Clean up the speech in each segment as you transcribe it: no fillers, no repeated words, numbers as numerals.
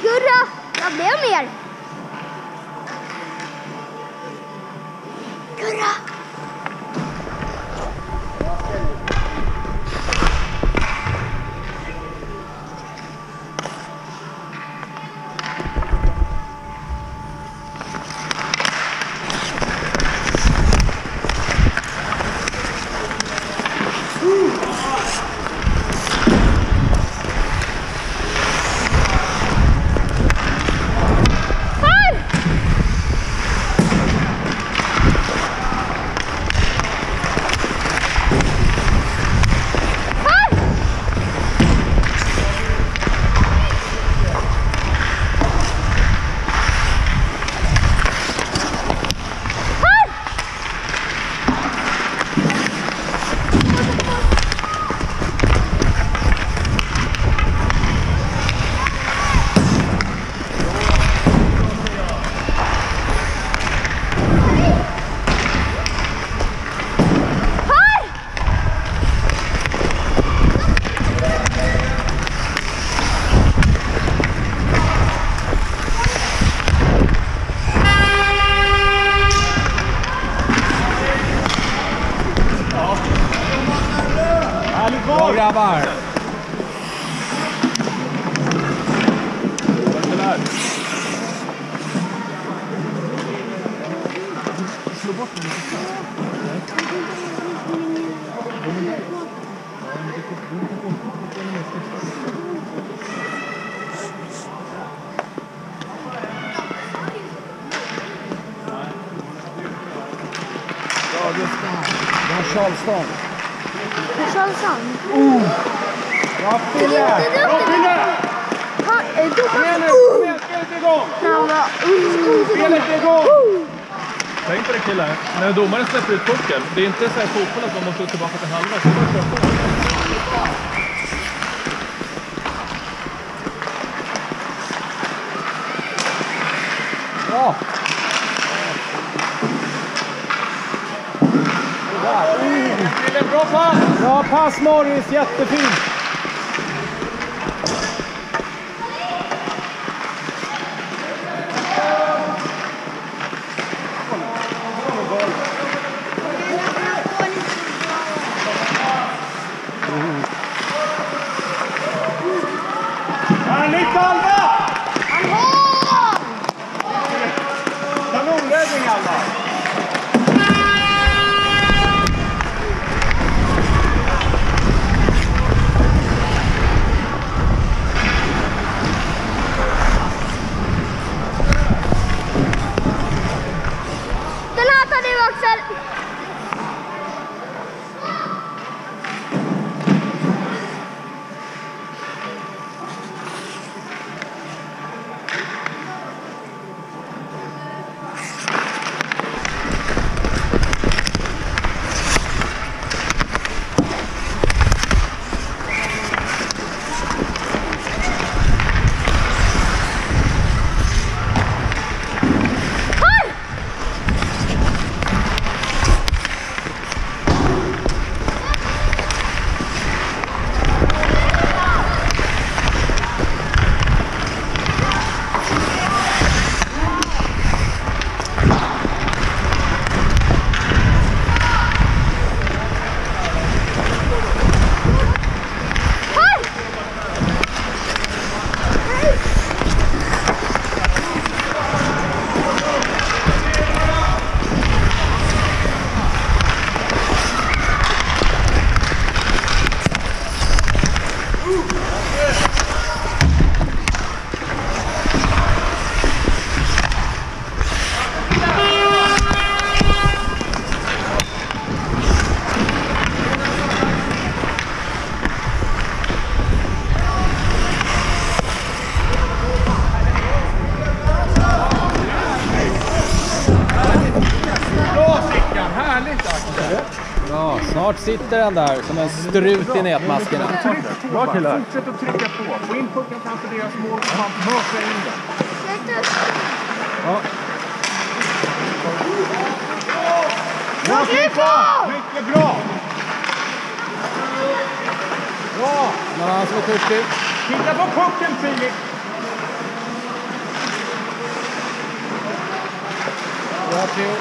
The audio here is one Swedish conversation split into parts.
Gurra! Jag blev mer. Gurra! Bra grabbar! Slå bort den. Ja, just det. Det var Charleston. Charleston. Bra Fille! Bra Fille! Kom igen nu! Spelet är igång! Spelet är igång! Tänk på det killar. När domaren släpper ut pucken, det är inte så här fotboll att man måste gå tillbaka till halva. Så bara köra på. Bra! Bra pass! Bra pass Morris, jättefint! Härligt Alva! Kanonräddning Alva! Den här tar du Axel! Ja, snart sitter den där som en strut i nätmaskerna. Bra killar. Fortsätt att trycka på. Få in pucken framför deras mål och man möter in den. Ja. Bra Filippa! Mycket bra! Bra! Någon annan som är törstig? Titta på pucken Filip! Bra, Theo.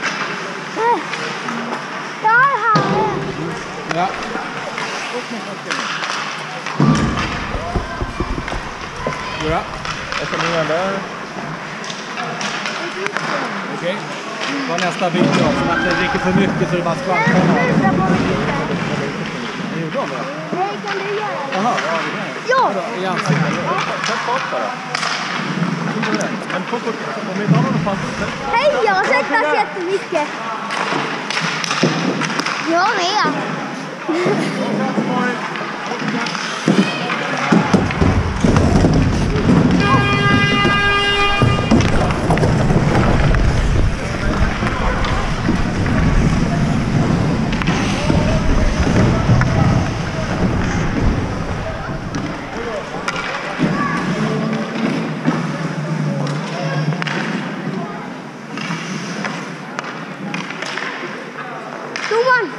Där här. Ja. Ja. Jag ska nu där. Okej. Ta nästa bild då, som att det dricker för mycket så det bara skvalpar. Det gjorde de det? Nej, kan du göra det? Jaha, ja, det är det. Ja. I ansiktet. Sätt fart bara. Men om vi inte har någon fast. Hej, jag har sett det jättemycket. Jag med. Domaren!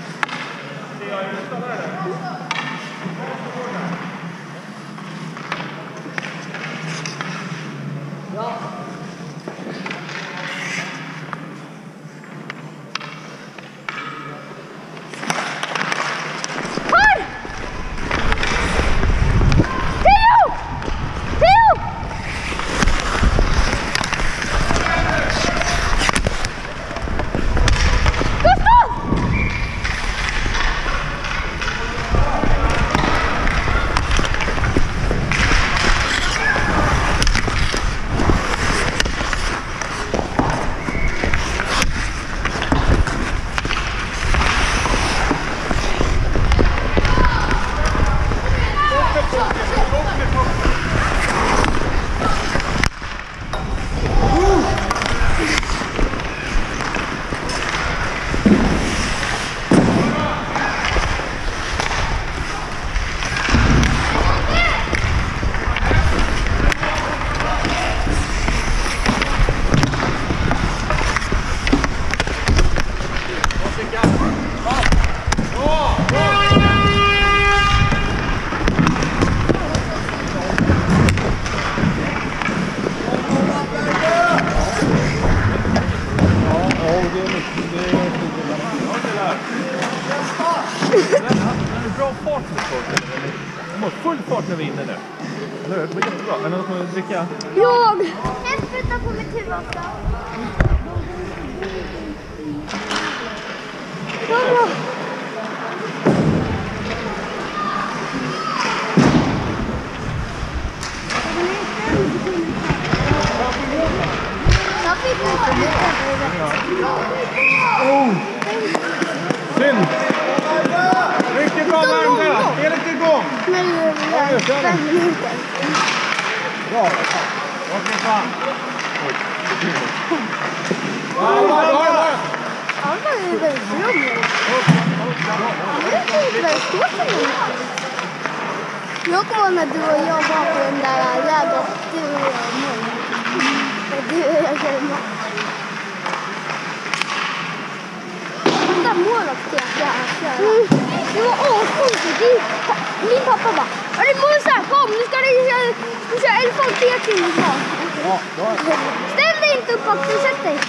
De har full fart när vi är inne nu. Eller hur? Det var jättebra. Men de kommer dricka. Jag! Jag sprutar på mitt huvud också. Bra. Jag fick nästan Synd! Mycket bra Värmdö! Spelet är igång! Men jag 5 minuter. Bra. Okej, fan. Ja, men det är väldigt roligt. Jag kommer ihåg när du och jag var på den där lägret. Du och jag mål. Och du och jag körde mål. Den där målvakten jag körde. Det var ascoolt. Min pappa bara, är det Musa? Kom, nu ska du köra elefant-teking. Ja, bra. Ställ dig inte upp också, sätt dig.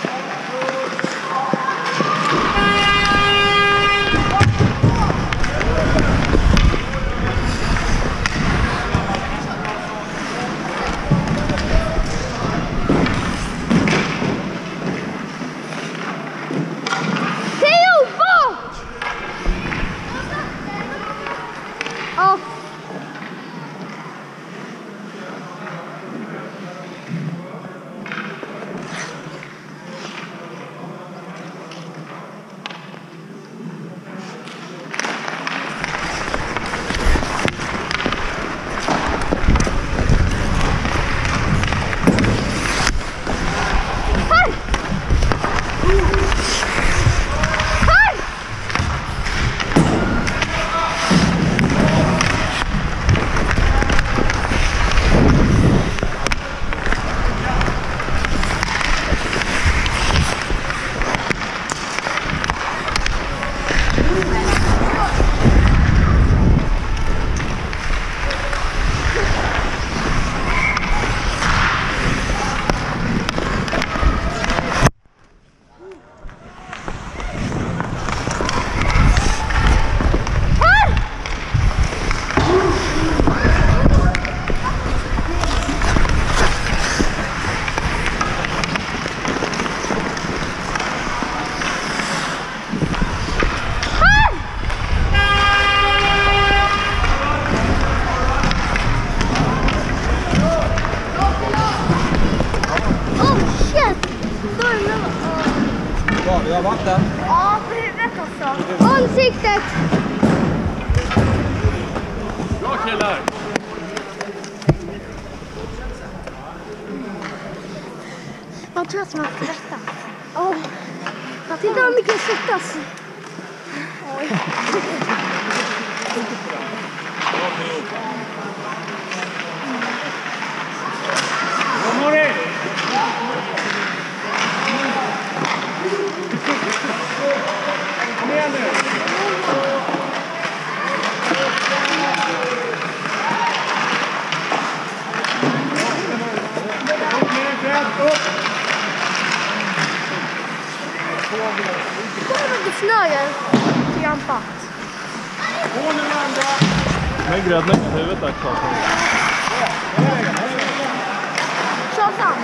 Theo, bort! Ja. Vi har vatten. Ja, på huvudet också. Ansiktet! Bra killar! Jag tror att man ska rätta. Åh. Titta hur mycket svettas. Oj. Kom Mori! Kom igen nu! Kommer du snöjer? Trampat. Gå nu andra! Med grädden i huvudet där, Karlsson. Tjasan!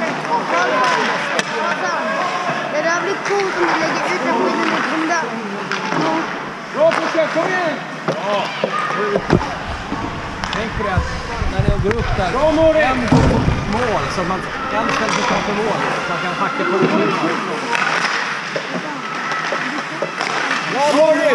Det där blir coolt om du lägger ut den skiten mot hunden. Bra fortsätt, kom igen! Ja. Tänk på det att när ni går upp där. Bra Mori! En mål så att man en ställer sig framför mål. Så man kan hacka på det. Bra Mori!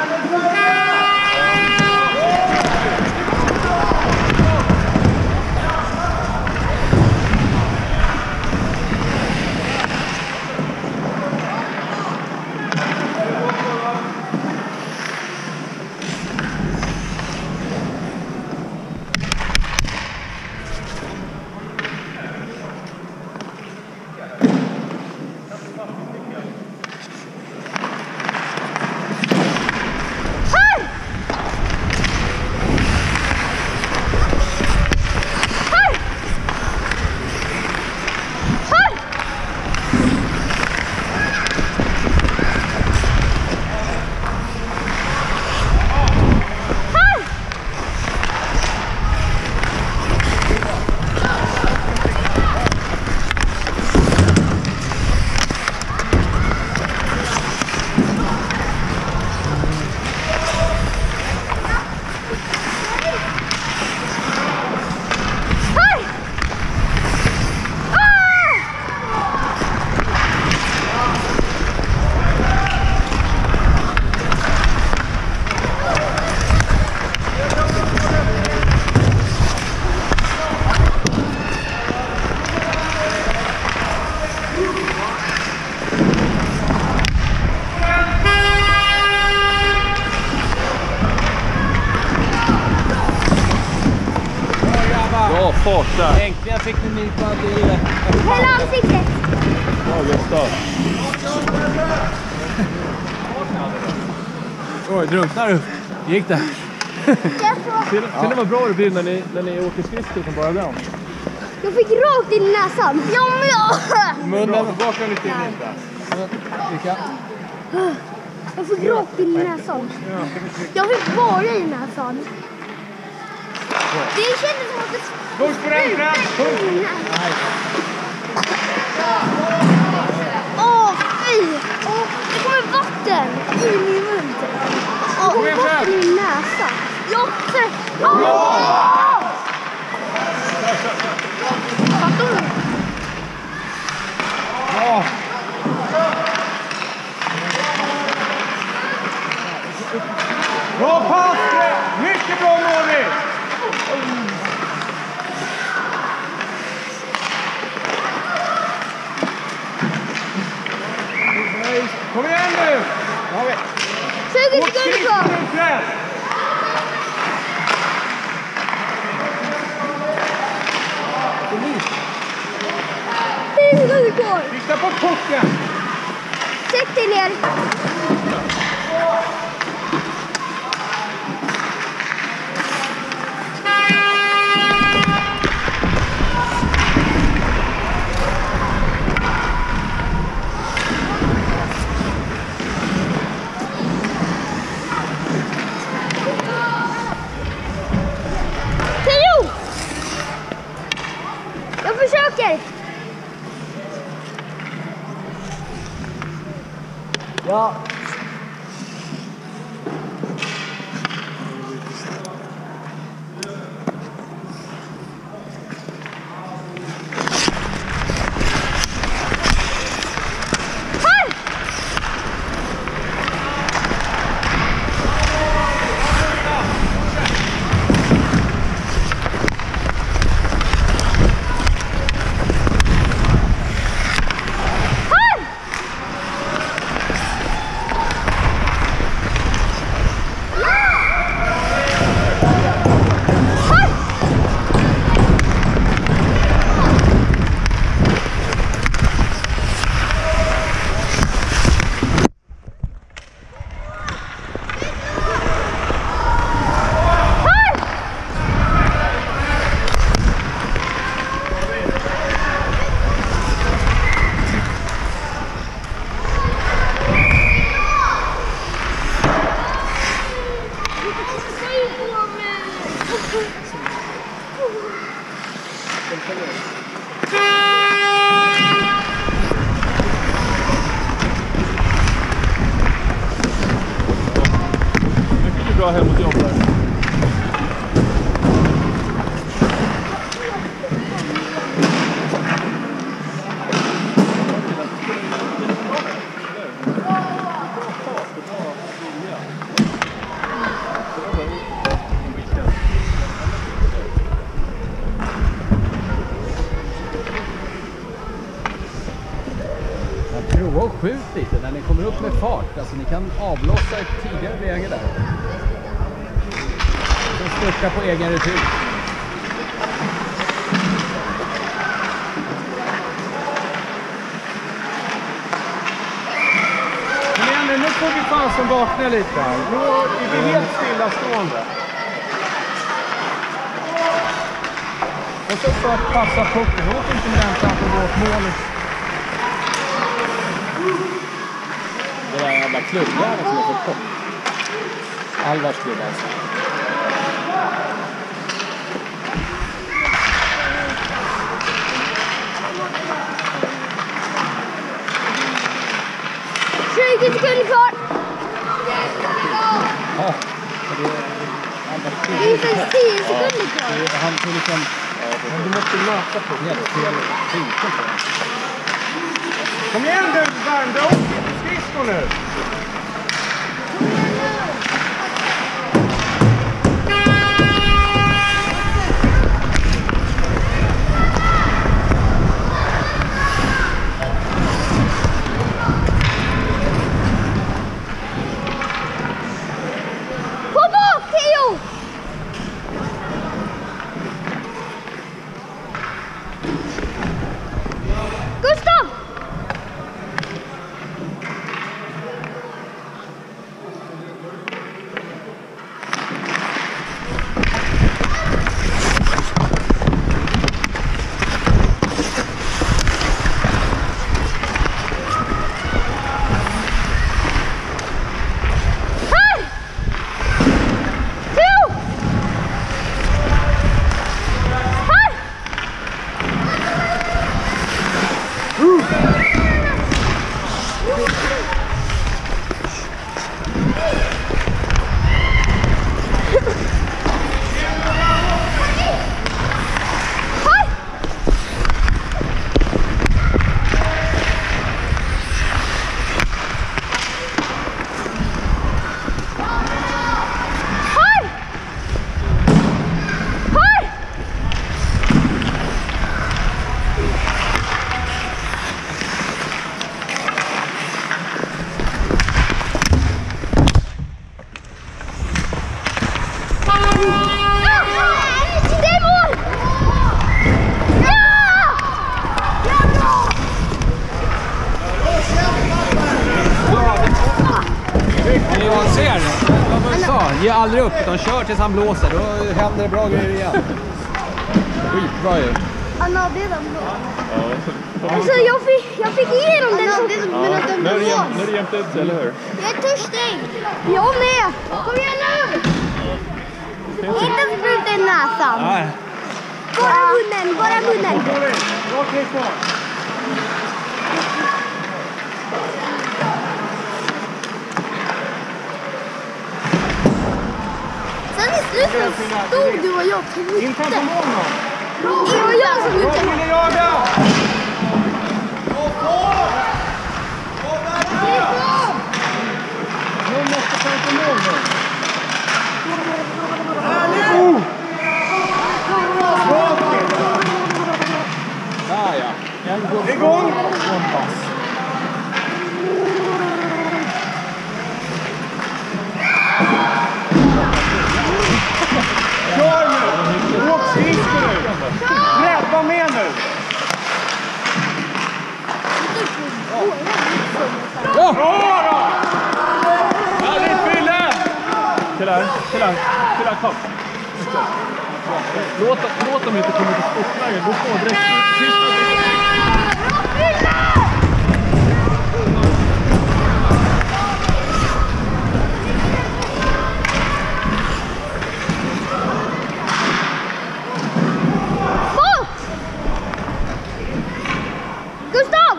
Bra fart där. Äntligen fick ni ny på att det är Hela ansiktet! Bra Gustav. Oj, drunknar du. Gick det? Till och med bra det blir när ni åker skridskor som bara den. Jag fick rakt in i näsan. Ja, men jag... Munnen. Baka lite in där. Vilka? Jag fick rakt in i näsan. Jag fick bara i näsan. Det kändes som att det Punkt på den, Fred! Punkt! Åh, fy! Åh, det kommer vatten i min mun. Åh, och vatten i min näsa. Jag fattar du? Ja! Bra pass! Mycket bra Mori! Kom igen nu! 20 sekunder kvar. Titta på pucken! Sätt dig ner. Jag försöker! Ja. bra hem mot jobb där. Prova och skjut lite när ni kommer upp med fart. Alltså ni kan avlossa ett tidigare läge där. Och störta på egen retur. Men nu får vi fan som vakna lite här. Nu är vi helt stillastående. Och så för att passa pucken. Låt inte med den framför vårt mål. Det där jävla klubbjäveln som har fått kopp. Alvars klubb alltså. Sekunder kvar. Ja, Det är för 10 sekunder kvar. han tog liksom... Men du måste möta på helt fel vinkel på den. Kom igen du, Värmdö! Skridskor nu! På bak, Theo! Gustav! Ge aldrig upp utan kör tills han blåser. Då händer det bra grejer igen. Skitbra ju. Han hade den då. Alltså jag fick igenom den så... Nu är det jämnt ut, eller hur? Jag är törstig. Jag med. Kom igen nu. Inte spruta i näsan. Nej. Bara munnen. Bra klick kvar. Sen i slutet stod du och jag till In framför mål då. Det var jag som Bra inte... kille, jaga! Nu måste framför mål nu. Bra kille. Där ja. Igång! Kör nu! Åk skridskor nu! Var med nu! Ja! Bra då! Härligt, Fille! Killar, kom. Låt dem inte komma till sportläge. Gå på direkt. Gustav!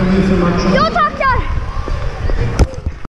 Jag tar